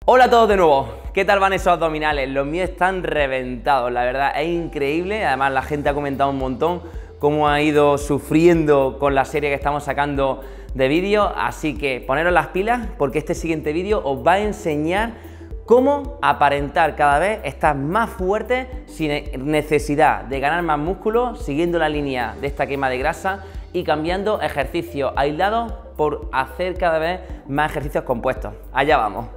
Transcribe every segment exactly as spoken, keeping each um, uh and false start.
Hola a todos de nuevo, ¿qué tal van esos abdominales? Los míos están reventados, la verdad, es increíble. Además la gente ha comentado un montón cómo ha ido sufriendo con la serie que estamos sacando de vídeos, así que poneros las pilas porque este siguiente vídeo os va a enseñar cómo aparentar cada vez estar más fuerte sin necesidad de ganar más músculo, siguiendo la línea de esta quema de grasa y cambiando ejercicios aislados por hacer cada vez más ejercicios compuestos. Allá vamos.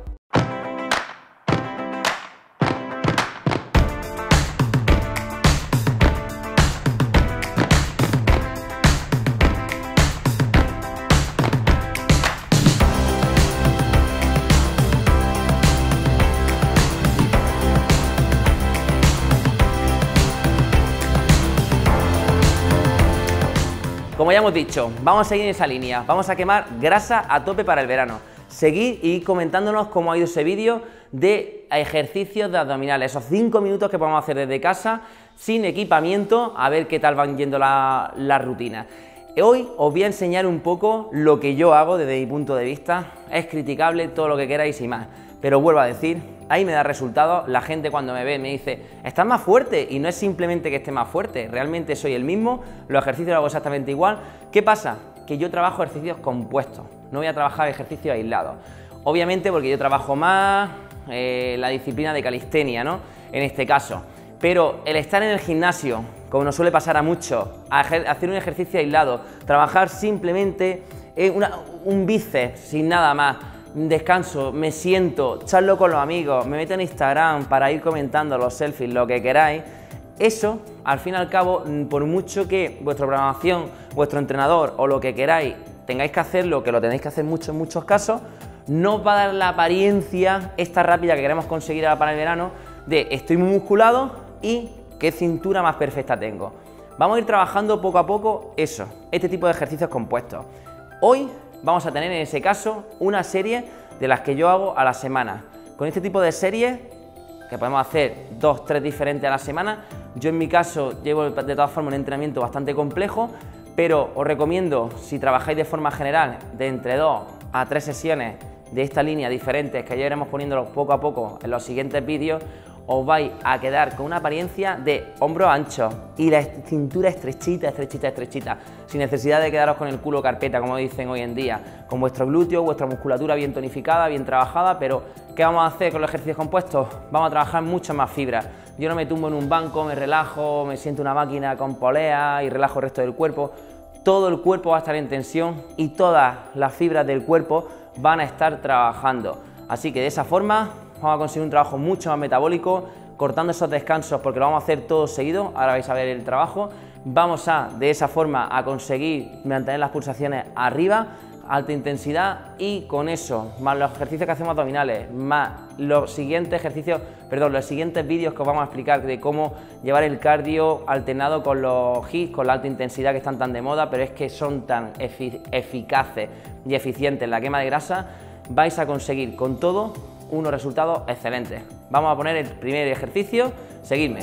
Como ya hemos dicho, vamos a seguir en esa línea, vamos a quemar grasa a tope para el verano. Seguid y comentándonos cómo ha ido ese vídeo de ejercicios de abdominales, esos cinco minutos que podemos hacer desde casa, sin equipamiento, a ver qué tal van yendo las la rutinas. Hoy os voy a enseñar un poco lo que yo hago desde mi punto de vista, es criticable todo lo que queráis y más, pero vuelvo a decir, ahí me da resultados, la gente cuando me ve me dice, estás más fuerte, y no es simplemente que esté más fuerte, realmente soy el mismo, los ejercicios los hago exactamente igual. ¿Qué pasa? Que yo trabajo ejercicios compuestos, no voy a trabajar ejercicios aislados, obviamente porque yo trabajo más eh, la disciplina de calistenia, ¿no? En este caso, pero el estar en el gimnasio, como nos suele pasar a muchos, a hacer un ejercicio aislado, trabajar simplemente eh, una, un bíceps sin nada más, descanso, me siento, charlo con los amigos, me meto en Instagram para ir comentando los selfies, lo que queráis, eso, al fin y al cabo, por mucho que vuestra programación, vuestro entrenador o lo que queráis tengáis que hacerlo, que lo tenéis que hacer mucho en muchos casos, no os va a dar la apariencia esta rápida que queremos conseguir ahora para el verano de estoy muy musculado y qué cintura más perfecta tengo. Vamos a ir trabajando poco a poco eso, este tipo de ejercicios compuestos. Hoy vamos a tener en ese caso una serie de las que yo hago a la semana. Con este tipo de series, que podemos hacer dos, tres diferentes a la semana, yo en mi caso llevo de todas formas un entrenamiento bastante complejo, pero os recomiendo, si trabajáis de forma general, de entre dos a tres sesiones de esta línea diferentes, que ya iremos poniéndolos poco a poco en los siguientes vídeos, os vais a quedar con una apariencia de hombro ancho y la cintura estrechita, estrechita, estrechita, sin necesidad de quedaros con el culo carpeta, como dicen hoy en día, con vuestro glúteo, vuestra musculatura bien tonificada, bien trabajada, pero ¿qué vamos a hacer con los ejercicios compuestos? Vamos a trabajar mucho más fibras. Yo no me tumbo en un banco, me relajo, me siento una máquina con polea y relajo el resto del cuerpo. Todo el cuerpo va a estar en tensión y todas las fibras del cuerpo van a estar trabajando. Así que de esa forma vamos a conseguir un trabajo mucho más metabólico, cortando esos descansos porque lo vamos a hacer todo seguido, ahora vais a ver el trabajo. Vamos a, de esa forma, a conseguir mantener las pulsaciones arriba, alta intensidad, y con eso, más los ejercicios que hacemos abdominales, más los siguientes ejercicios, perdón, los siguientes vídeos que os vamos a explicar de cómo llevar el cardio alternado con los H I I T, con la alta intensidad que están tan de moda, pero es que son tan efic eficaces y eficientes en la quema de grasa, vais a conseguir con todo unos resultados excelentes. Vamos a poner el primer ejercicio, seguidme.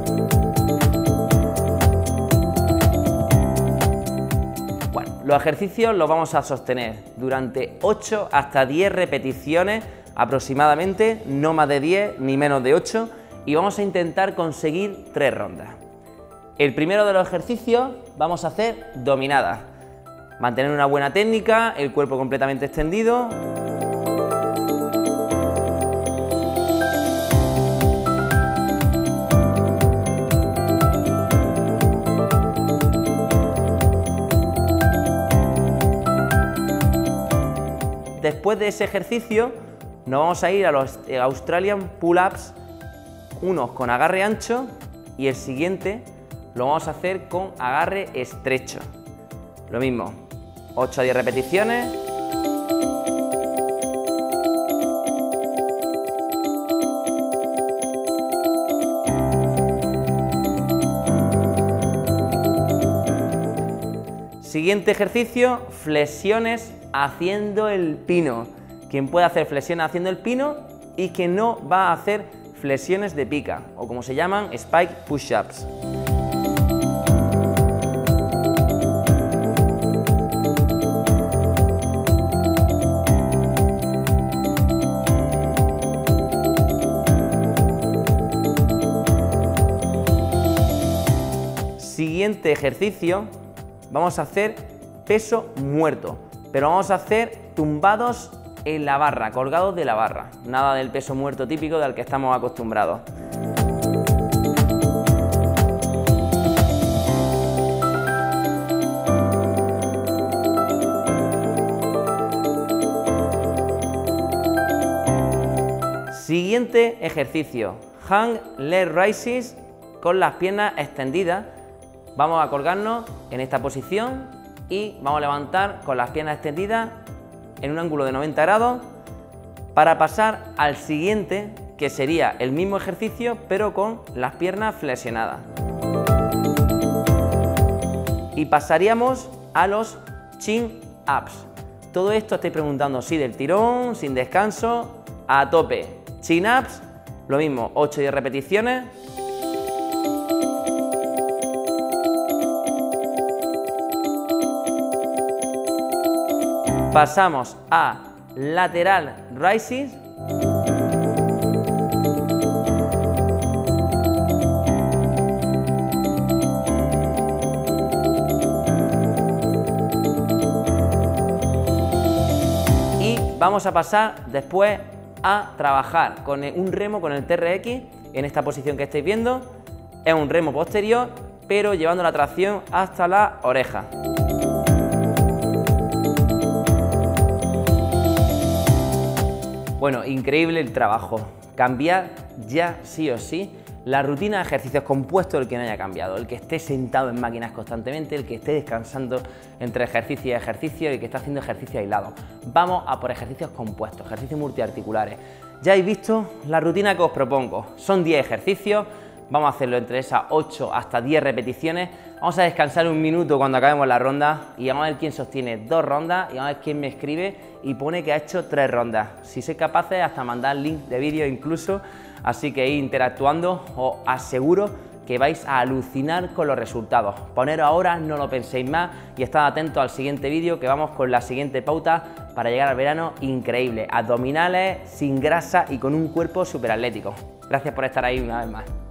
Bueno, los ejercicios los vamos a sostener durante ocho hasta diez repeticiones aproximadamente, no más de diez ni menos de ocho, y vamos a intentar conseguir tres rondas. El primero de los ejercicios vamos a hacer dominadas, mantener una buena técnica, el cuerpo completamente extendido. Después de ese ejercicio nos vamos a ir a los Australian Pull-Ups, unos con agarre ancho y el siguiente lo vamos a hacer con agarre estrecho. Lo mismo, ocho a diez repeticiones. Siguiente ejercicio, flexiones haciendo el pino. Quien puede hacer flexiones haciendo el pino y que no va a hacer flexiones de pica, o como se llaman, spike push-ups. siguiente ejercicio vamos a hacer peso muerto, pero vamos a hacer tumbados en la barra, colgados de la barra, nada del peso muerto típico del que estamos acostumbrados. Siguiente ejercicio, hang leg raises con las piernas extendidas. Vamos a colgarnos en esta posición y vamos a levantar con las piernas extendidas en un ángulo de noventa grados para pasar al siguiente, que sería el mismo ejercicio pero con las piernas flexionadas. Y pasaríamos a los chin ups. Todo esto estáis preguntando si del tirón, sin descanso, a tope. Chin ups, lo mismo, ocho o diez repeticiones. Pasamos a lateral raises. Y vamos a pasar después a trabajar con un remo con el T R X en esta posición que estáis viendo. Es un remo posterior, pero llevando la tracción hasta la oreja. Bueno, increíble el trabajo. Cambiar ya sí o sí la rutina de ejercicios compuestos, el que no haya cambiado, el que esté sentado en máquinas constantemente, el que esté descansando entre ejercicio y ejercicio, el que está haciendo ejercicio aislado. Vamos a por ejercicios compuestos, ejercicios multiarticulares. Ya habéis visto la rutina que os propongo. Son diez ejercicios, vamos a hacerlo entre esas ocho hasta diez repeticiones. Vamos a descansar un minuto cuando acabemos la ronda y vamos a ver quién sostiene dos rondas y vamos a ver quién me escribe y pone que ha hecho tres rondas. Si sois capaces, hasta mandar link de vídeo incluso. Así que ir interactuando, os aseguro que vais a alucinar con los resultados. Poneros ahora, no lo penséis más y estad atentos al siguiente vídeo, que vamos con la siguiente pauta para llegar al verano increíble. Abdominales, sin grasa y con un cuerpo súper atlético. Gracias por estar ahí una vez más.